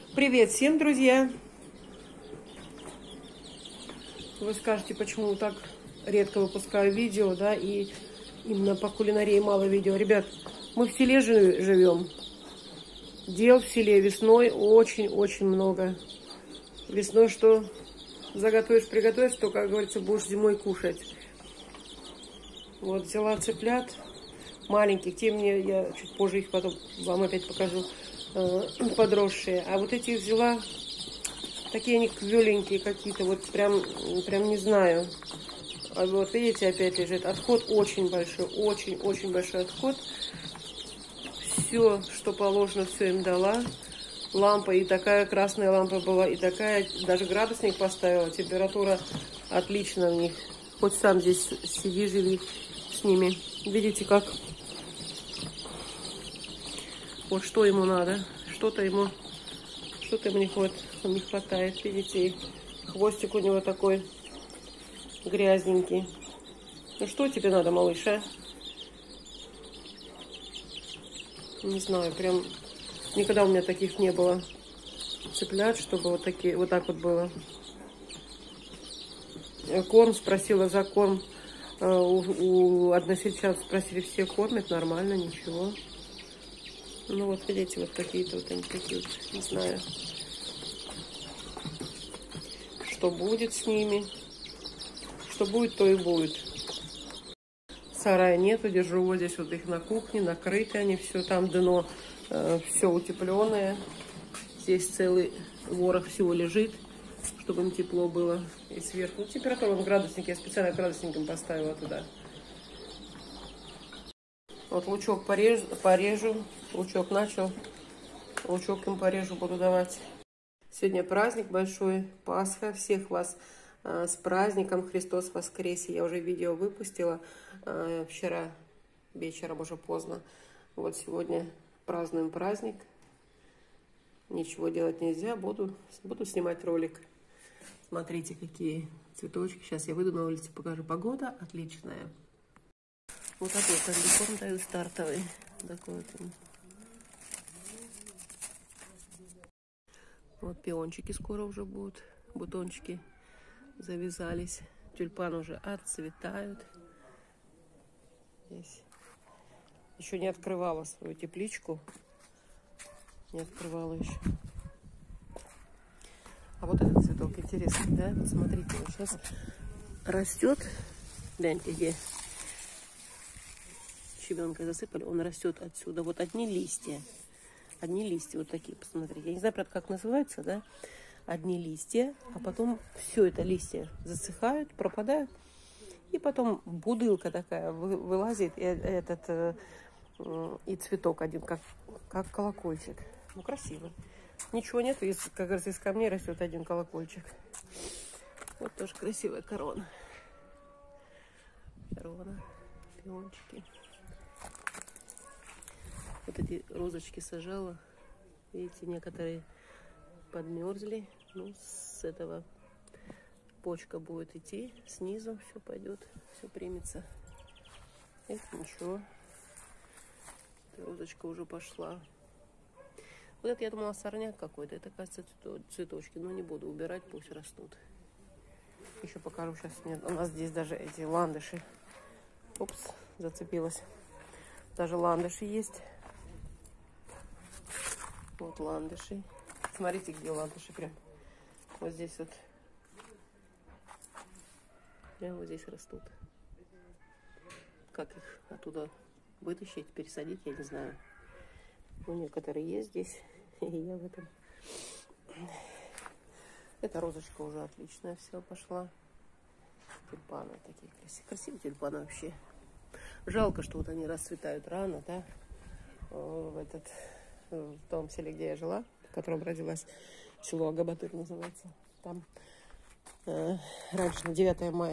Привет всем, друзья! Вы скажете, почему так редко выпускаю видео, да, и именно по кулинарии мало видео. Ребят, мы в селе живем. Дел в селе весной очень-очень много. Весной что заготовишь, приготовишь, то, как говорится, будешь зимой кушать. Вот взяла цыплят маленьких, те мне, я чуть позже их потом вам опять покажу, подросшие. А вот эти взяла, такие они квеленькие какие-то, вот прям не знаю. А вот видите, опять лежит. Отход очень большой, очень большой отход. Все, что положено, все им дала. Лампа, и такая красная лампа была, и такая, даже градусник поставила. Температура отлично в них. Хоть сам здесь сиди, живи с ними. Видите, как? Вот что ему надо. Что-то ему не хватает. Видите, хвостик у него такой грязненький. Ну что тебе надо, малыш, а? Не знаю, прям никогда у меня таких не было цыплят, чтобы вот так вот было. Корм спросила за корм. У односельчан спросили, все кормят, нормально, ничего. Ну вот, видите, вот какие-то вот они такие вот, не знаю, что будет с ними. Что будет, то и будет. Сарая нету, держу вот здесь вот их на кухне, накрыты они, все там дно, все утепленное. Здесь целый ворох всего лежит, чтобы им тепло было. И сверху температура, градусник, я специально градусником поставила туда. Вот лучок порежу, лучок начал, лучок им порежу, буду давать. Сегодня праздник большой, Пасха, всех вас с праздником, Христос воскресе. Я уже видео выпустила вчера вечером, уже поздно. Вот сегодня празднуем праздник. Ничего делать нельзя, буду снимать ролик. Смотрите, какие цветочки. Сейчас я выйду на улицу, покажу. Погода отличная. Вот такой комбикорм даю стартовый. Такой вот. Вот пиончики скоро уже будут. Бутончики завязались. Тюльпаны уже отцветают. Здесь. Еще не открывала свою тепличку. Не открывала еще. А вот этот цветок интересный, да? Смотрите, он сейчас растет. Гляньте, где щебенкой засыпали. Он растет отсюда. Вот одни листья. Одни листья вот такие, посмотрите. Я не знаю, правда, как называется, да? Одни листья, а потом все это листья засыхают, пропадают. И потом будылка такая вылазит, и цветок один, как колокольчик. Ну, красиво. Ничего нет, как говорится, из камней растет один колокольчик. Вот тоже красивая корона. Корона, пиончики. Вот эти розочки сажала. Видите, некоторые подмерзли. Ну, с этого почка будет идти. Снизу все пойдет, все примется. Это ничего. Розочка уже пошла. Вот это, я думала, сорняк какой-то. Это, кажется, цветочки. Но не буду убирать, пусть растут. Еще покажу сейчас. Нет, у нас здесь даже эти ландыши. Упс, зацепилась. Даже ландыши есть. Вот ландыши. Смотрите, где ландыши прям. Вот здесь вот. Прямо вот здесь растут. Как их оттуда вытащить, пересадить, я не знаю. Ну, некоторые есть здесь. И я в этом. Эта розочка уже отличная все пошла. Тюльпаны такие красивые. Красивые тюльпаны вообще. Жалко, что вот они расцветают рано, да. В том селе, где я жила, в котором родилась, село Агабатыр называется. Там раньше на 9 мая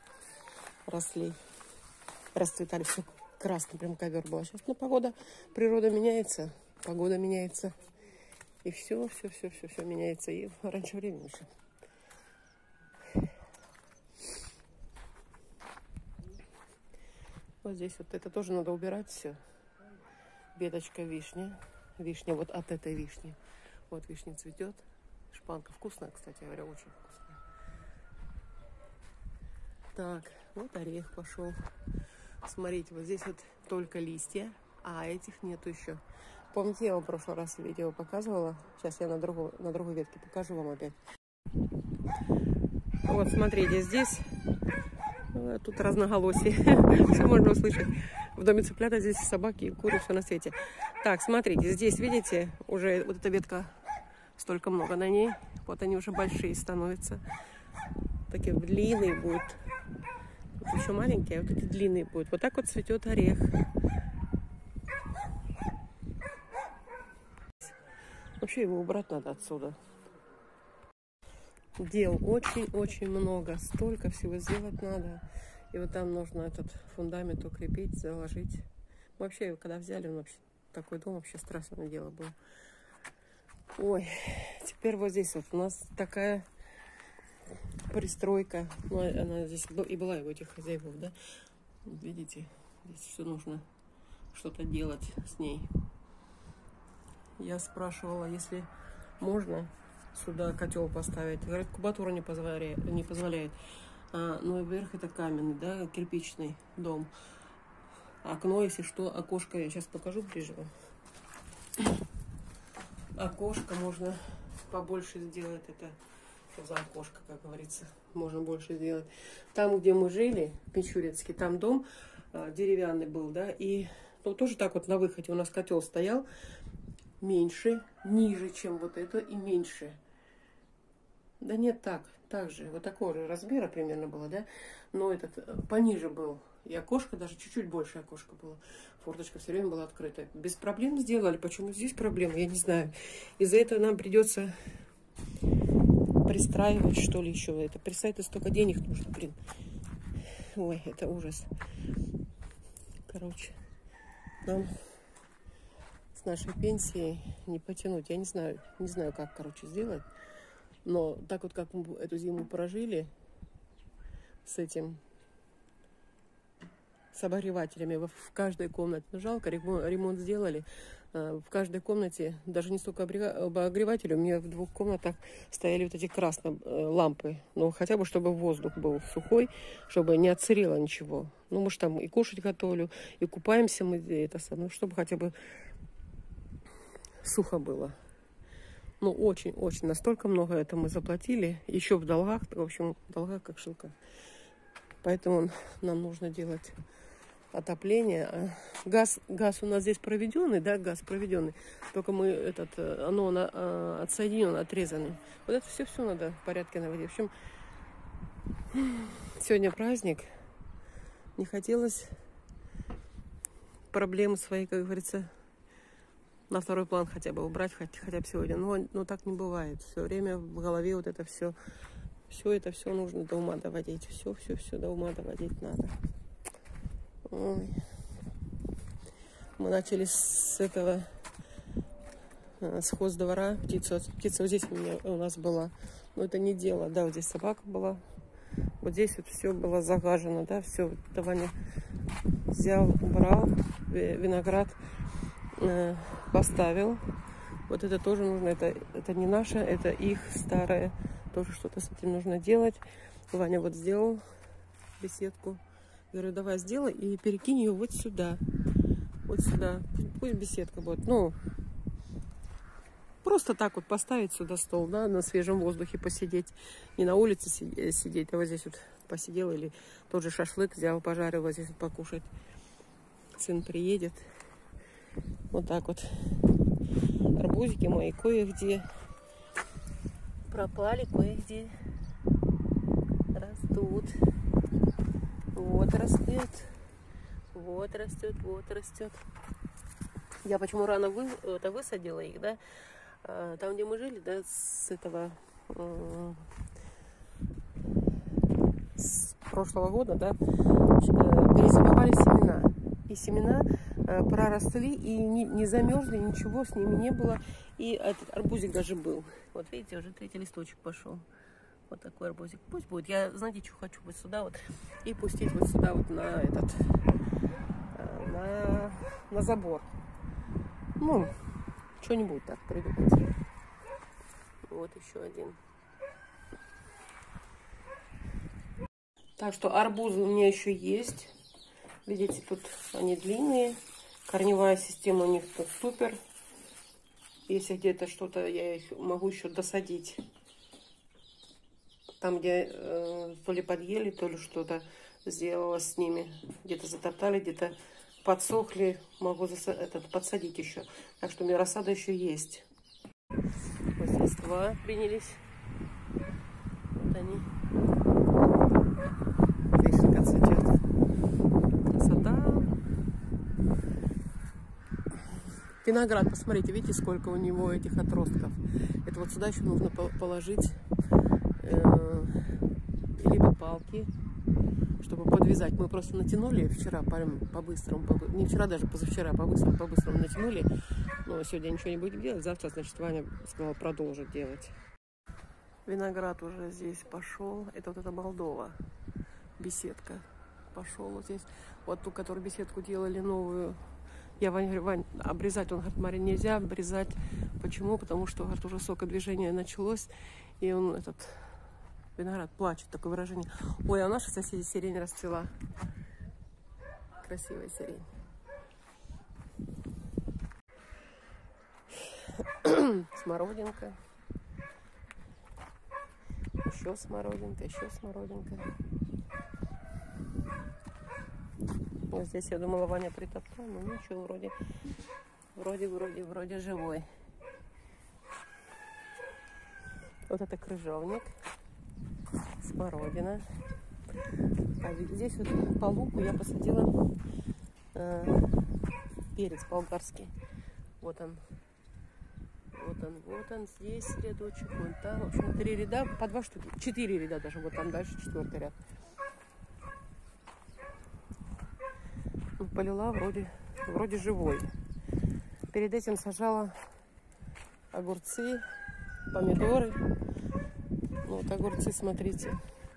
расцветали, все красный, прям ковер был. Сейчас погода, природа меняется, погода меняется. И все меняется. И раньше времени еще. Вот здесь вот это тоже надо убирать все. Веточка вишня. Вишня вот от этой вишни Вот вишня цветет. Шпанка вкусная, кстати говоря, очень вкусная. Так, вот орех пошел. Смотрите, вот здесь вот только листья, а этих нету еще. Помните, я вам в прошлый раз видео показывала? Сейчас я на другой ветке покажу вам опять. Вот, смотрите, здесь тут разноголосие. Все можно услышать. В доме цыплята, здесь собаки и куры, все на свете. Так, смотрите, здесь, видите, уже вот эта ветка, столько много на ней. Вот они уже большие становятся. Такие длинные будут. Вот еще маленькие, а вот эти длинные будут. Вот так вот цветет орех. Вообще его убрать надо отсюда. Дел очень-очень много. Столько всего сделать надо. И вот там нужно этот фундамент укрепить, заложить. Вообще, когда взяли, он вообще такой дом, вообще страшное дело было. Ой, теперь вот здесь вот у нас такая пристройка. Ну, она здесь и была у этих хозяев, да? Видите, здесь все нужно что-то делать с ней. Я спрашивала, если можно сюда котел поставить. Говорят, кубатура не позволяет. Но вверх это каменный, да, кирпичный дом. Окно, если что, окошко, я сейчас покажу ближе. Окошко можно побольше сделать. Это что за окошко, как говорится, можно больше сделать. Там, где мы жили, Печурецкий, там дом деревянный был, да, и ну, тоже так вот на выходе у нас котел стоял. Меньше, ниже, чем вот это, и меньше. Да нет, так же, вот такого же размера примерно было, да, но этот пониже был, и окошко даже чуть-чуть больше окошко было, форточка все время была открыта. Без проблем сделали, почему здесь проблемы, я не знаю. Из-за этого нам придется пристраивать, что ли, еще. Это пристраивать столько денег нужно, блин. Ой, это ужас. Короче, нам с нашей пенсией не потянуть. Я не знаю, как, короче, сделать. Но так вот, как мы эту зиму прожили с этим, с обогревателями в каждой комнате. Ну, жалко, ремонт сделали. В каждой комнате, даже не столько обогревателей, у меня в 2 комнатах стояли вот эти красные лампы. Ну, хотя бы, чтобы воздух был сухой, чтобы не отсырело ничего. Ну, может, там и кушать готовлю, и купаемся мы, это самое, чтобы хотя бы сухо было. Ну, очень, настолько много это мы заплатили. Еще в долгах, в общем, в долгах как шелка. Поэтому нам нужно делать отопление. Газ у нас здесь проведенный, да, газ проведенный. Только мы отсоединен, отрезанный. Вот это все надо в порядке наводить. В общем, сегодня праздник. Не хотелось проблемы свои, как говорится, на второй план хотя бы убрать, хотя бы сегодня. Но так не бывает. Все время в голове вот это все. Все это нужно до ума доводить. Все до ума доводить надо. Ой. Мы начали с этого, с хоздвора. Птица вот здесь у нас была. Но это не дело. Да, вот здесь собака была. Вот здесь вот все было загажено. Да, все. Ваня взял, убрал виноград. Поставил. Вот это тоже нужно. Это не наше, это их старое. Тоже что-то с этим нужно делать. Ваня вот сделал беседку. Говорю, давай сделай и перекинь ее вот сюда. Вот сюда. Пусть беседка будет. Ну, просто так вот поставить сюда стол, да, на свежем воздухе посидеть. Не на улице сидеть, а вот здесь вот посидел. Или тот же шашлык взял, пожарил, вот здесь вот покушать. Сын приедет. Вот так вот. Арбузики мои кое-где пропали, кое-где растут. Вот растет. Вот растет. Я почему рано высадила их, да? Там, где мы жили, да, с прошлого года, да, перезимовали семена. И семена проросли, и не замерзли, ничего с ними не было. И этот арбузик даже был. Вот видите, уже 3-й листочек пошел. Вот такой арбузик. Пусть будет. Я, знаете, что хочу вот сюда вот и пустить вот сюда вот на на забор. Ну, что-нибудь так придумать. Вот еще один. Так что арбузы у меня еще есть. Видите, тут они длинные. Корневая система у них тут супер. Если где-то что-то, я их могу еще досадить. Там, где то ли подъели, то ли что-то сделала с ними. Где-то затоптали, где-то подсохли. Могу подсадить еще. Так что у меня рассада еще есть. Вот здесь два принялись. Вот они. Вишенка цветет. Красота. Виноград, посмотрите, видите, сколько у него этих отростков. Это вот сюда еще нужно положить либо палки, чтобы подвязать. Мы просто натянули вчера по-быстрому, не вчера, даже позавчера по-быстрому натянули. Но сегодня ничего не будем делать. Завтра, значит, Ваня сказала продолжить делать. Виноград уже здесь пошел. Это вот эта Молдова. Беседка. Пошел вот здесь. Вот ту, которую беседку делали новую. Я Вань, обрезать, он говорит, Мария, нельзя обрезать. Почему? Потому что, говорит, уже сокодвижение началось. И он, этот виноград, плачет, такое выражение. Ой, а у наших соседей сирень расцвела. Красивая сирень. Смородинка. Еще смородинка, еще смородинка. Вот здесь я думала, Ваня притоптал, но ничего, вроде живой. Вот это крыжовник, смородина. А здесь вот по луку я посадила перец болгарский. Вот он, здесь рядочек, вон там. В общем, 3 ряда, по 2 штуки, 4 ряда даже, вот там дальше 4-й ряд. Полила, вроде живой. Перед этим сажала огурцы, помидоры. Вот огурцы, смотрите.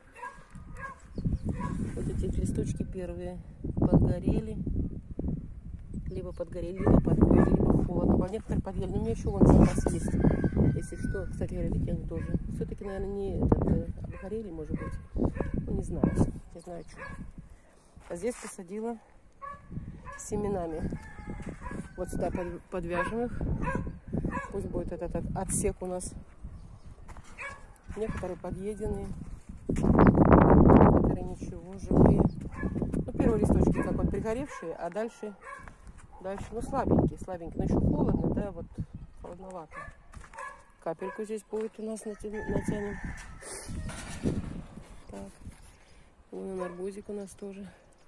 Вот эти листочки первые подгорели. Либо подгорели, либо подгорели, либо холодно. А некоторые подгорели. Но у меня еще вон запас есть. Если что, кстати говоря, видите, они тоже. Все-таки, наверное, не обгорели, может быть. Ну, не знаю. Не знаю, что. А здесь посадила семенами. Вот сюда подвяжем их. Пусть будет этот отсек у нас. Некоторые подъеденные, некоторые ничего, живые. Ну, первые листочки как вот пригоревшие, а дальше, ну, слабенькие. Но еще холодно, да, вот холодновато. Капельку здесь будет у нас натянем. Так, вон арбузик у нас тоже.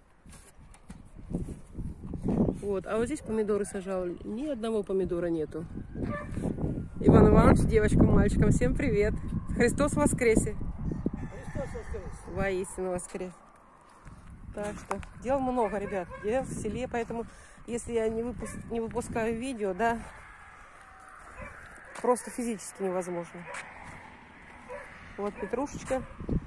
Вот, а вот здесь помидоры сажала. Ни одного помидора нету. Иван Иванович, девочкам, мальчикам, всем привет. Христос воскресе. Христос воскресе. Воистину воскрес. Так что дел много, ребят. Я в селе, поэтому если я не выпускаю видео, да, просто физически невозможно. Вот петрушечка.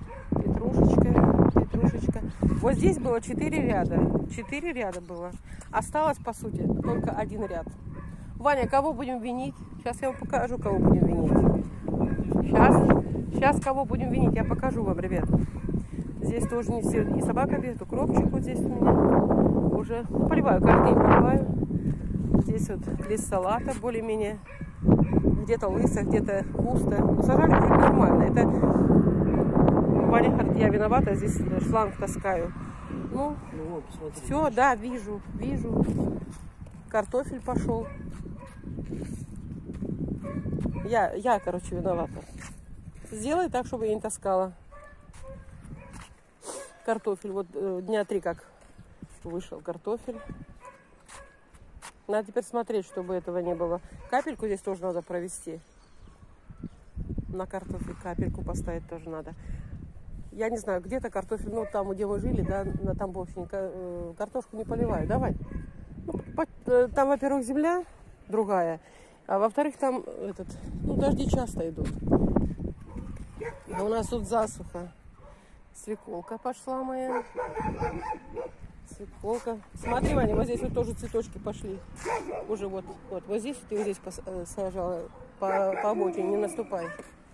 Вот здесь было 4 ряда. 4 ряда было. Осталось, по сути, только 1 ряд. Ваня, кого будем винить? Сейчас я вам покажу, кого будем винить. Сейчас кого будем винить, я покажу вам, ребят. Здесь тоже не все. И собака бежит, укропчик вот здесь у меня. Уже поливаю, каждый день поливаю. Здесь вот лист салата более-менее. Где-то лысо, где-то густо. Ну, сажали вроде нормально. Это Ваня говорит, я виновата, здесь шланг таскаю. Ну вот, все, да, вижу. Картофель пошел. Я, короче, виновата. Сделай так, чтобы я не таскала. Картофель, вот дня 3 как вышел картофель. Надо теперь смотреть, чтобы этого не было. Капельку здесь тоже надо провести. На картофель капельку поставить тоже надо. Я не знаю, где-то картофель, ну там, где мы жили, да, на Тамбовщине, картошку не поливаю. Давай. Ну, там, во-первых, земля другая, а во-вторых, там дожди часто идут. А у нас тут засуха. Свеколка пошла моя. Свеколка. Смотри, Ваня, вот здесь вот тоже цветочки пошли. Уже вот здесь, ты вот здесь сажала по обочине, не наступай.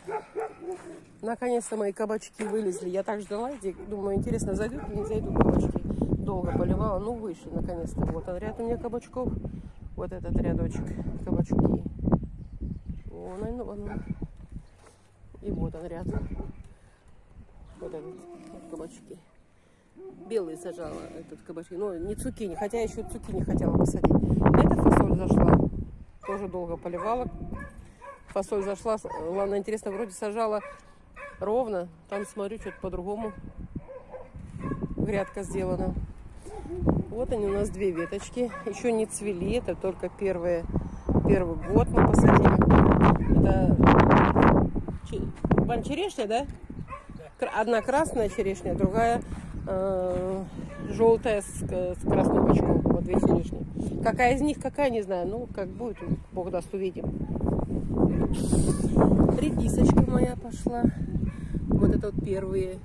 Наконец-то мои кабачки вылезли. Я так ждала, думаю, интересно, зайдут или не зайдут кабачки. Долго поливала, ну вышли наконец-то. Вот он ряд у меня кабачков. Вот этот рядочек кабачки. Вон он. И вот он ряд. Вот этот кабачки. Белые сажала этот кабачки. Ну, не цукини, хотя еще цукини хотела посадить. Эта фасоль зашла. Тоже долго поливала. Фасоль зашла. Ладно, интересно, вроде сажала ровно. Там смотрю, что-то по-другому. Грядка сделана. Вот они у нас две веточки. Еще не цвели. Это только первый год мы посадили. Это черешня, да? Одна красная черешня, другая желтая с красным бочком. Вот две черешни. Какая из них, какая, не знаю. Ну, как будет, Бог даст, увидим. Редисочка моя пошла. Вот это вот первый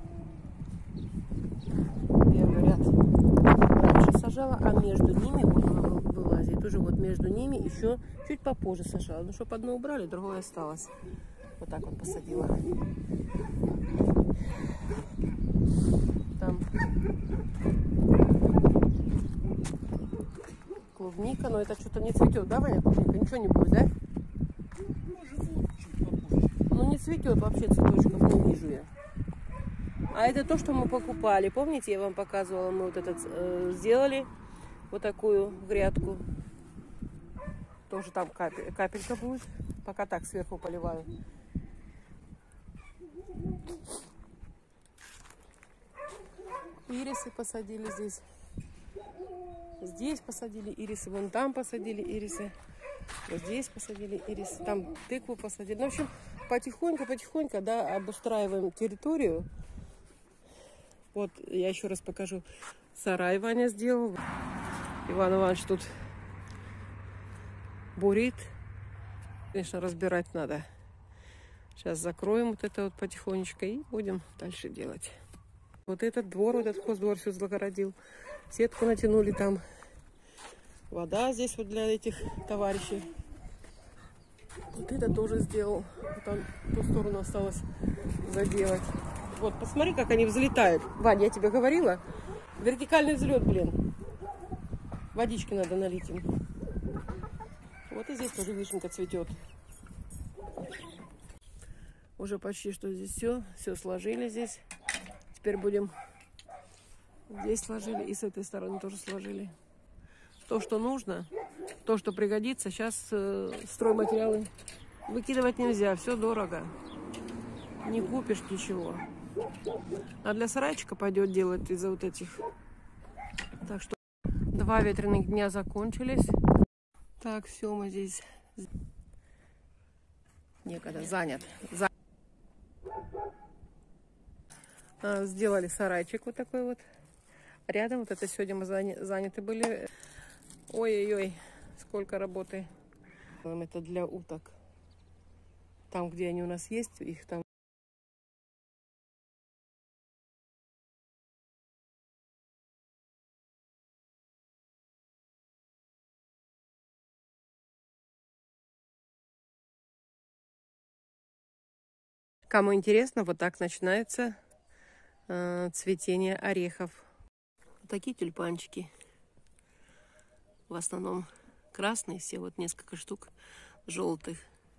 ряд. Раньше сажала, а между ними, вот она вылазит, уже вот между ними еще чуть попозже сажала. Ну, чтобы одно убрали, другое осталось. Вот так вот посадила. Там клубника, но это что-то не цветет, да, Ваня, клубника? Ничего не будет, да? Ну, не цветет вообще, цветочков не вижу я. А это то, что мы покупали. Помните, я вам показывала, мы вот этот сделали вот такую грядку. Тоже там капелька будет. Пока так сверху поливаю. Ирисы посадили здесь. Здесь посадили ирисы. Вон там посадили ирисы. Вот здесь посадили ирисы. Там тыкву посадили. Ну, в общем, потихоньку, да, обустраиваем территорию. Вот я еще раз покажу. Сарай Ваня сделал. Иван Иванович тут бурит. Конечно, разбирать надо. Сейчас закроем вот это вот потихонечку и будем дальше делать. Вот этот двор, вот этот хоздвор все загородил. Сетку натянули там. Вода здесь вот для этих товарищей. Вот это тоже сделал. Вот там ту сторону осталось заделать. Вот, посмотри, как они взлетают. Вань, я тебе говорила? Вертикальный взлет, блин. Водички надо налить им. Вот и здесь тоже вишенка цветет. Уже почти что здесь все сложили здесь. Теперь будем здесь сложили и с этой стороны тоже сложили. То, что нужно, то, что пригодится. Сейчас стройматериалы выкидывать нельзя, все дорого. Не купишь ничего. А для сарайчика пойдет делать из-за вот этих. Так что 2 ветреных дня закончились. Так, все, мы здесь некогда занят. Сделали сарайчик вот такой вот. Рядом вот это сегодня мы заняты были. Ой-ой-ой, сколько работы. Это для уток. Там, где они у нас есть, их там. Кому интересно, вот так начинается цветение орехов. Вот такие тюльпанчики. В основном красные, все вот несколько штук желтых.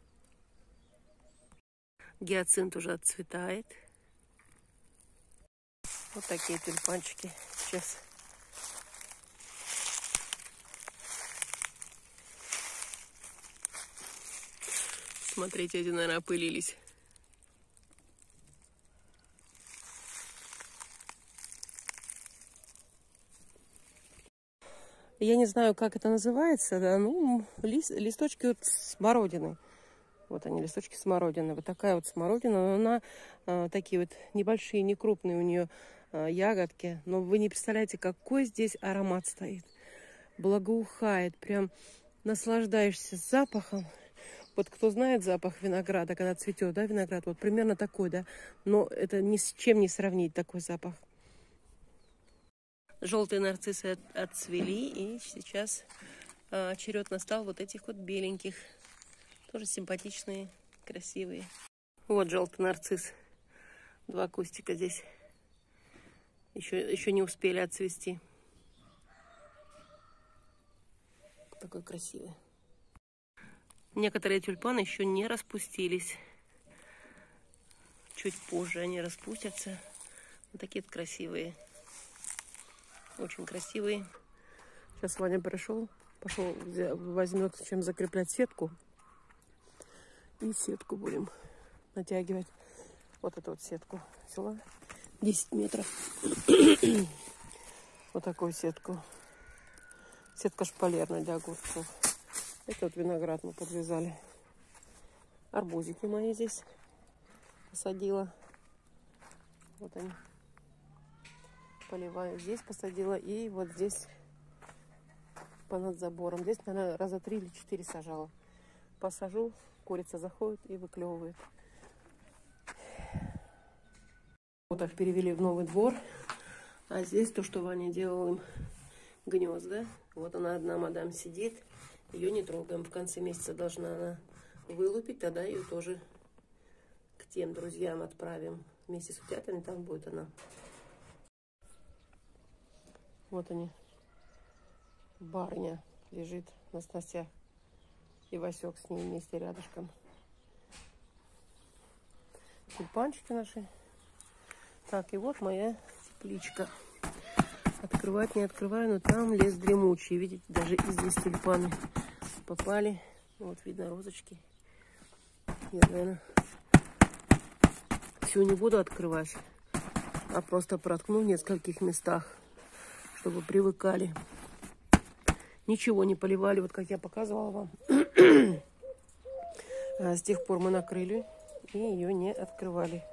Гиацинт уже отцветает. Вот такие тюльпанчики сейчас. Смотрите, эти, наверное, опылились. Я не знаю, как это называется, да, ну, листочки вот смородины. Вот они, листочки смородины. Вот такая вот смородина, но она такие вот небольшие, не крупные у нее ягодки. Но вы не представляете, какой здесь аромат стоит. Благоухает, прям наслаждаешься запахом. Вот кто знает запах винограда, когда цветет, да, виноград, вот примерно такой, да. Но это ни с чем не сравнить, такой запах. Желтые нарциссы отцвели, и сейчас черед настал вот этих вот беленьких. Тоже симпатичные, красивые. Вот желтый нарцисс. 2 кустика здесь. Еще не успели отцвести. Такой красивый. Некоторые тюльпаны еще не распустились. Чуть позже они распустятся. Вот такие красивые. Очень красивые. Сейчас Ваня пошел, возьмет чем закреплять сетку. И сетку будем натягивать. Вот эту вот сетку взяла. 10 метров. Вот такую сетку. Сетка шпалерная для огурцов. Это вот виноград мы подвязали. Арбузики мои здесь посадила. Вот они. Поливаю. Здесь посадила. И вот здесь понад забором. Здесь, наверное, раза 3 или 4 сажала. Посажу, курица заходит и выклевывает. Вот так перевели в новый двор. А здесь то, что Ваня делал им гнезда. Вот она, одна мадам сидит. Ее не трогаем. В конце месяца должна она вылупить. Тогда ее тоже к тем друзьям отправим. Вместе с утятами там будет она. Вот они. Барыня лежит на снастях. И Васек с ней вместе рядышком. Тюльпанчики наши. Так, и вот моя тепличка. Открывать не открываю, но там лес дремучий. Видите, даже и здесь тюльпаны попали. Вот видно розочки. Я, наверное, всю не буду открывать, а просто проткну в нескольких местах, чтобы привыкали. Ничего не поливали, вот как я показывала вам. С тех пор мы накрыли и ее не открывали.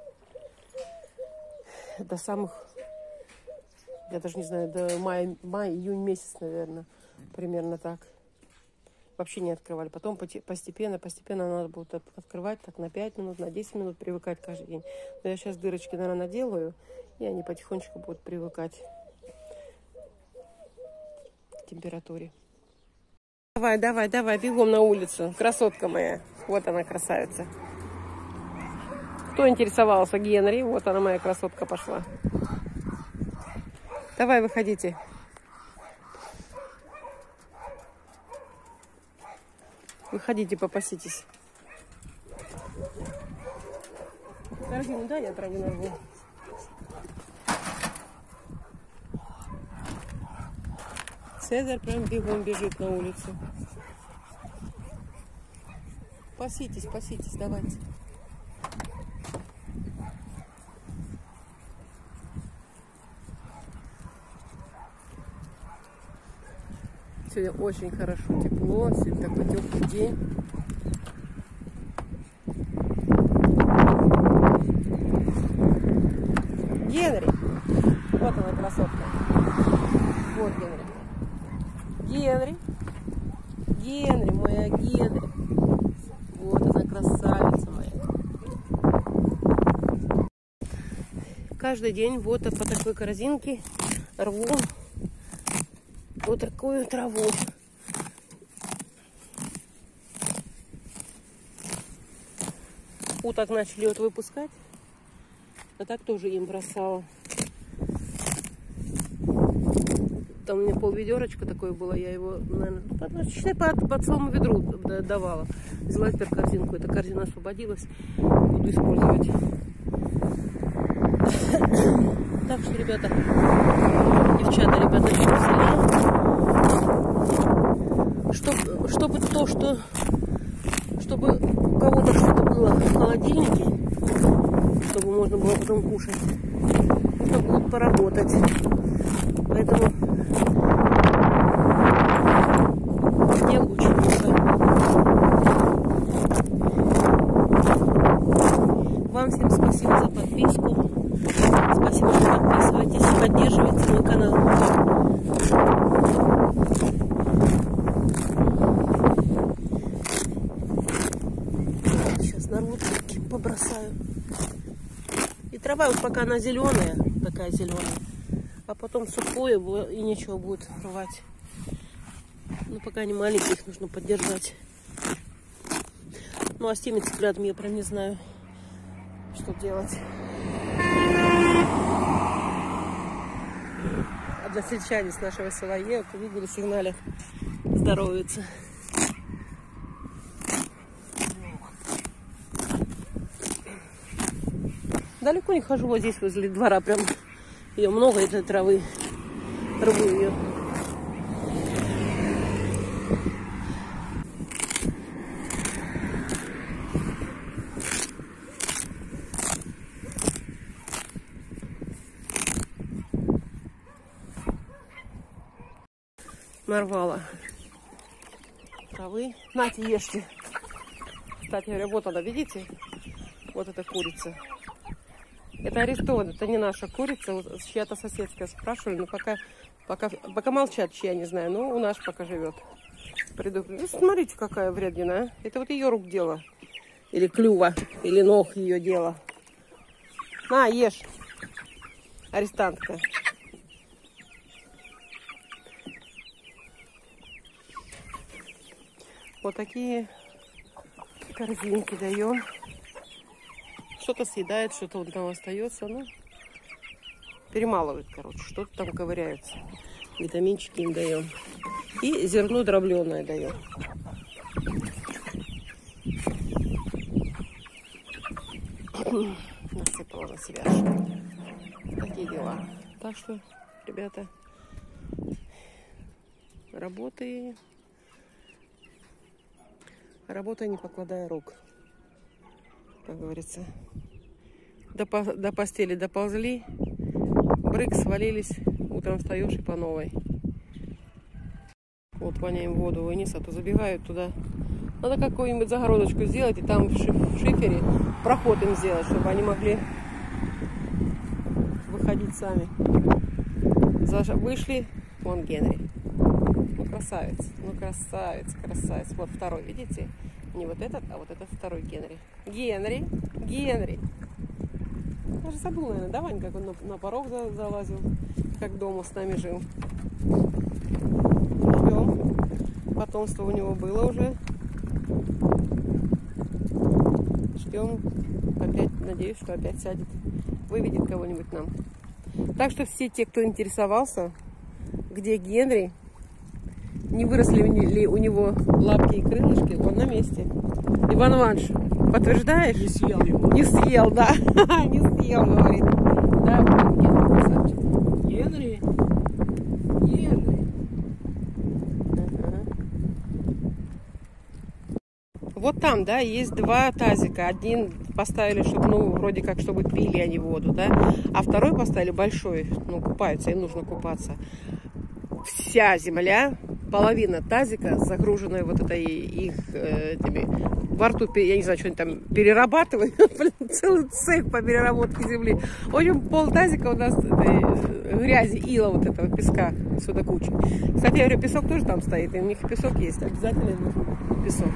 До самых, я даже не знаю, до мая-июнь месяц, наверное, примерно так. Вообще не открывали. Потом постепенно надо будет открывать, так на 5 минут, на 10 минут привыкать каждый день. Но я сейчас дырочки, наверное, наделаю, и они потихонечку будут привыкать к температуре. Давай, бегом на улицу, красотка моя. Вот она, красавица. Кто интересовался Генри, вот она, моя красотка, пошла. Давай, выходите. Выходите, попаситесь. Корзину, да, я траву нарву. Цезарь прям бегом бежит на улицу. Паситесь, давайте. Сегодня очень хорошо, тепло, сегодня такой теплый день. Генри! Вот она, красотка. Вот Генри. Генри, моя Генри. Вот она, красавица моя. Каждый день вот по такой корзинке рву вот такую траву. Уток начали вот выпускать, а так тоже им бросала. Там у меня полведерочка такое было, я его, наверное, под целому ведру давала. Взяла теперь корзинку, эта корзина освободилась, буду использовать. Так что, ребята, девчата, чтобы у кого-то что-то было в холодильнике, чтобы можно было потом кушать, нужно будет поработать. Поэтому мне лучше много. Вам всем спасибо за подписку. Спасибо, что подписываетесь, поддерживаете мой канал. Сейчас нарву побросаю. И трава вот пока она зеленая, такая зеленая. А потом сухое и нечего будет рвать. Ну, пока они маленькие, их нужно поддержать. Ну, а с теми цыплятами я прям не знаю. что делать. Односельчане с нашего села едут, увидели, сигнали, здороваются. Далеко не хожу, вот здесь возле двора прям ее много, этой травы. Рву ее. Нарвала травы. Нате, ешьте. Кстати говоря, вот она, видите? Вот эта курица. Это арестован, это не наша курица, вот чья-то соседская. Спрашивали, но пока молчат, чья, не знаю, но у нас пока живет. Ну, смотрите, какая вредина. Это вот ее рук дело. Или клюва, или ног ее дело. На, ешь, арестантка. Вот такие корзинки даем. Что-то съедает, что-то там остается. Ну, перемалывает, короче. Что-то там ковыряется. Витаминчики им даем. И зерно дробленое даем. Насыпала на себя. Такие дела. Так что, ребята, работай, не покладая рук. Как говорится. До постели доползли, брык, свалились, утром встаешь и по новой. Вот воняем воду вынес, а то забегают туда. Надо какую-нибудь загородочку сделать и там в шифере проход им сделать, чтобы они могли выходить сами. Вышли, вон Генри. Ну красавец, красавец. Вот второй, видите? Не вот этот, а вот этот второй Генри. Генри. Я же забыла, наверное, да, Вань, как он на порог залазил, как дома с нами жил. Ждем. Потомство у него было уже. Ждем. Опять, надеюсь, что опять сядет. Выведет кого-нибудь нам. Так что все те, кто интересовался, где Генри, не выросли ли у него лапки и крылышки, он на месте. Иван Иванович, подтверждаешь? Не съел его. Не съел, да. Не съел, говорит. Да, Генри, красавчик. Генри? Вот там, да, есть два тазика. Один поставили, чтобы, ну, вроде как, чтобы пили они воду, да. А второй поставили большой, ну, купаются, им нужно купаться. Вся земля, половина тазика, загруженная вот этой их этими, во рту, я не знаю, что они там перерабатывают, целый цех по переработке земли. В общем, пол тазика у нас грязи, ила вот этого песка, сюда куча. Кстати, я говорю, песок тоже там стоит, и у них песок есть, обязательно нужен песок.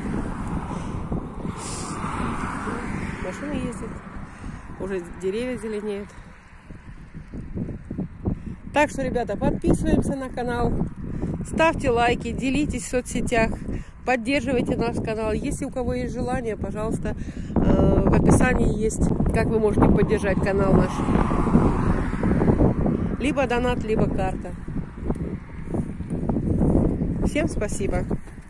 Машины ездят, уже деревья зеленеют. Так что, ребята, подписываемся на канал, ставьте лайки, делитесь в соцсетях, поддерживайте наш канал. Если у кого есть желание, пожалуйста, в описании есть, как вы можете поддержать канал наш. Либо донат, либо карта. Всем спасибо.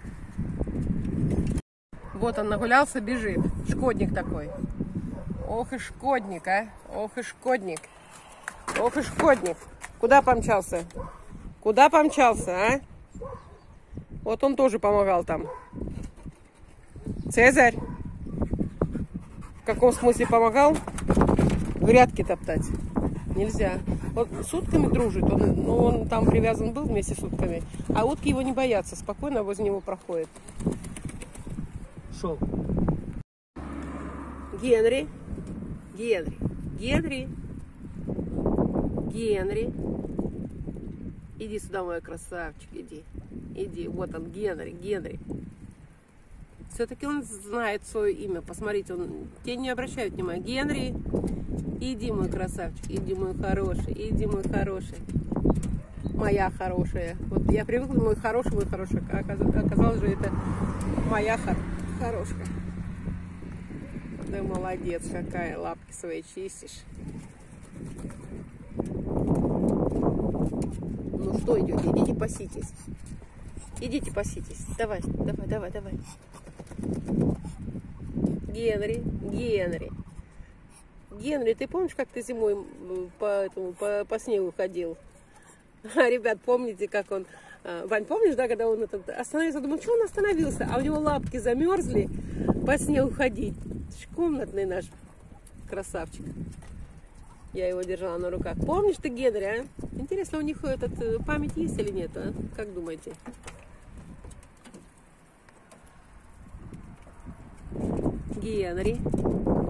Вот он нагулялся, бежит. Шкодник такой. Ох и шкодник, а. Ох и шкодник. Ох и шкодник. Куда помчался? Куда помчался, а? Вот он тоже помогал там. Цезарь. В каком смысле помогал? Грядки топтать. Нельзя. Вот с утками дружит. Он там привязан был вместе с утками. А утки его не боятся. Спокойно возле него проходит. Шел. Генри. Иди сюда, мой красавчик, иди. Вот он, Генри. Все-таки он знает свое имя. Посмотрите, те не обращают внимания. Генри, иди, мой красавчик, иди, мой хороший. Моя хорошая. Вот я привыкла, мой хороший. А оказалось же, это моя хорошая. Ты молодец, какая, лапки свои чистишь. Ну что идете? Идите паситесь. Идите паситесь. Давай, давай, давай, давай. Генри, Генри. Генри, ты помнишь, как ты зимой по снегу ходил? Ребят, помните, как он... Вань, помнишь, да, когда он остановился? Думал, что он остановился? А у него лапки замерзли по снегу ходить. Комнатный наш красавчик. Я его держала на руках. Помнишь ты Генри, а? Интересно, у них память есть или нет, а? Как думаете? Генри.